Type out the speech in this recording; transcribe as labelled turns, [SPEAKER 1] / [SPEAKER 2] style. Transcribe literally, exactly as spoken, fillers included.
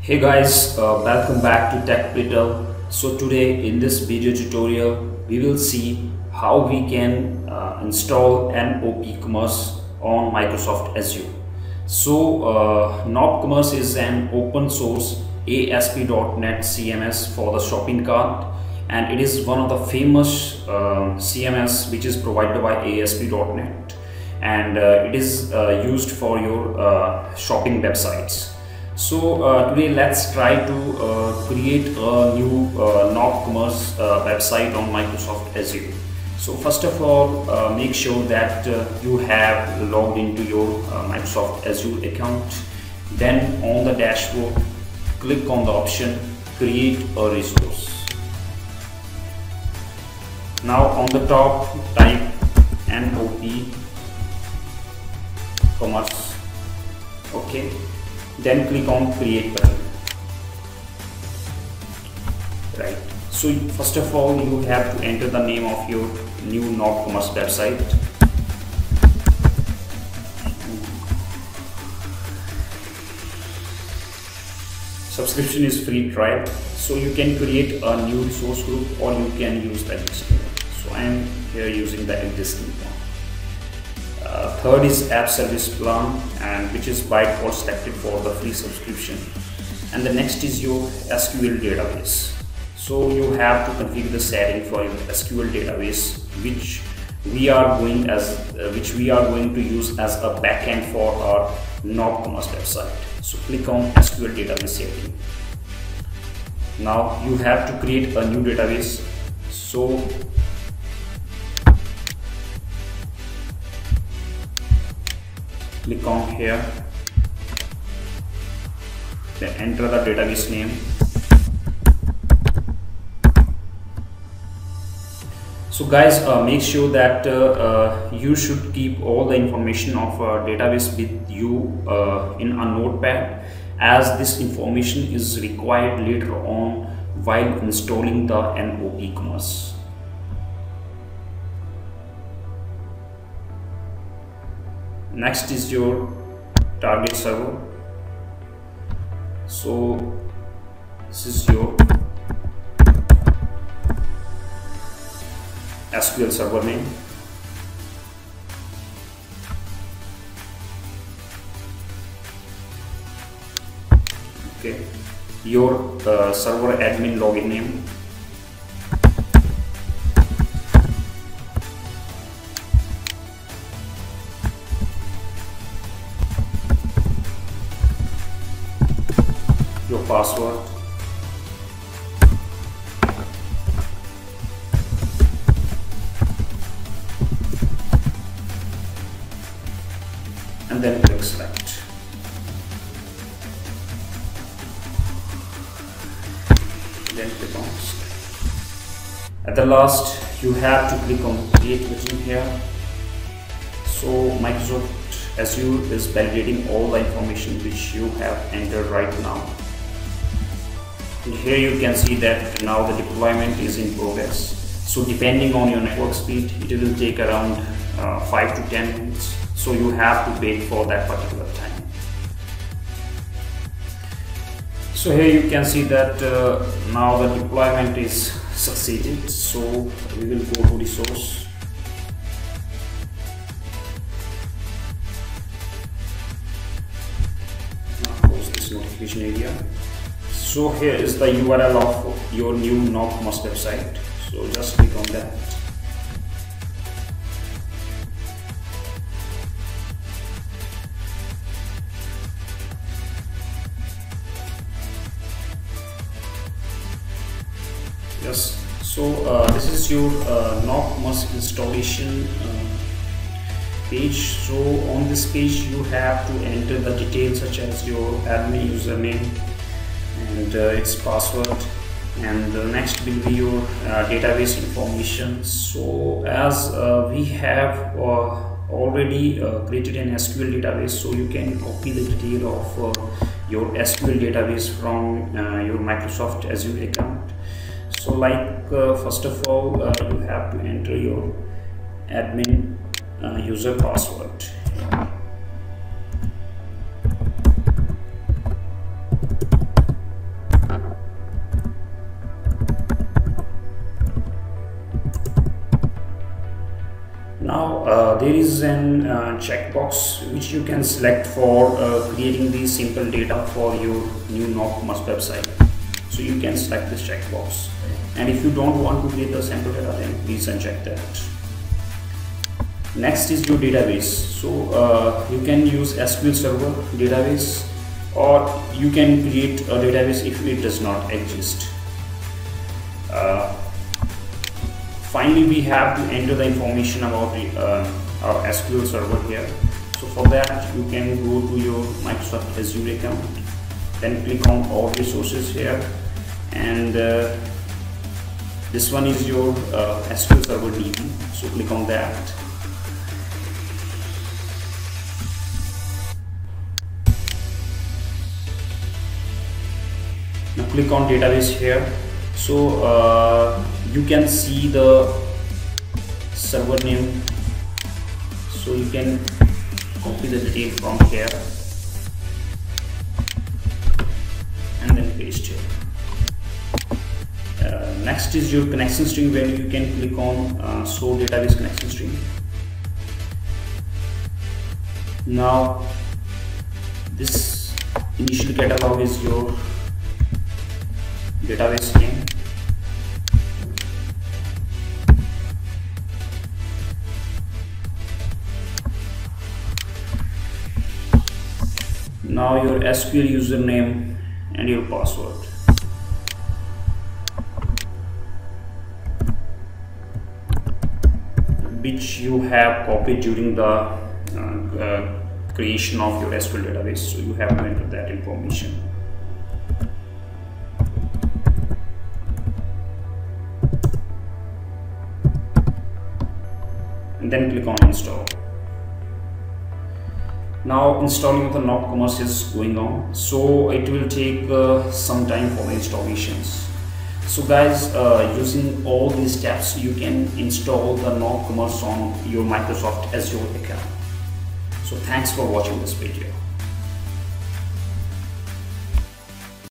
[SPEAKER 1] Hey guys, uh, welcome back to Tech Little. So today in this video tutorial we will see how we can uh, install nopCommerce on Microsoft Azure. So uh, nopCommerce is an open source A S P dot net C M S for the shopping cart, and it is one of the famous uh, C M S which is provided by A S P dot net, and uh, it is uh, used for your uh, shopping websites. So uh, today let's try to uh, create a new uh, nopCommerce uh, website on Microsoft Azure. So first of all, uh, make sure that uh, you have logged into your uh, Microsoft Azure account. Then on the dashboard, click on the option create a resource. Now on the top, type nopCommerce. Okay. Then click on create button. Right. So first of all, you have to enter the name of your new nopCommerce website. Subscription is free trial, so you can create a new resource group or you can use the existing one. So I am here using the existing one. Uh, third is app service plan, and which is by default selected for the free subscription. And the next is your S Q L database. So you have to configure the setting for your S Q L database, which we are going as uh, which we are going to use as a backend for our nopCommerce website. So click on S Q L database setting. Now you have to create a new database. So click on here, then enter the database name. So guys, uh, make sure that uh, uh, you should keep all the information of a database with you uh, in a notepad, as this information is required later on while installing the nopCommerce. Next is your target server. So this is your S Q L server name. Okay, your uh, server admin login name. Your password, and then click select. Then click on select. At the last, you have to click on create button here. So Microsoft Azure is validating all the information which you have entered right now. And here you can see that now the deployment is in progress. So depending on your network speed, it will take around uh, five to ten minutes. So you have to wait for that particular time. So here you can see that uh, now the deployment is succeeded. So we will go to resource. Now close this notification area. So here is the U R L of your new nopCommerce website. So just click on that. Yes. So uh, this is your uh, nopCommerce installation uh, page. So on this page you have to enter the details such as your admin username and uh, its password, and the next will be your uh, database information. So as uh, we have uh, already uh, created an S Q L database, so you can copy the detail of uh, your S Q L database from uh, your Microsoft Azure account. So like uh, first of all, uh, you have to enter your admin uh, user password. there is an uh, checkbox which you can select for uh, creating the simple data for your new nopCommerce website. So you can select this checkbox, and if you don't want to create the sample data, then please uncheck that. Next is your database. So uh, you can use S Q L Server database, or you can create a database if it does not exist. Uh, Finally, we have to enter the information about the, uh, our S Q L server here. So for that, you can go to your Microsoft Azure account, then click on all resources here, and uh, this one is your uh, S Q L server D B. So click on that. Now click on database here. So uh, you can see the server name, so you can copy the detail from here and then paste here. Uh, next is your connection string, where you can click on uh, show database connection string. Now this initial catalog is your database name. Now your S Q L username and your password. Which you have copied during the uh, uh, creation of your S Q L database, so you have to enter that information. And then click on install. Now installing of the nopCommerce is going on, so it will take uh, some time for the installations. So guys, uh, using all these steps, you can install the nopCommerce on your Microsoft Azure account. So thanks for watching this video.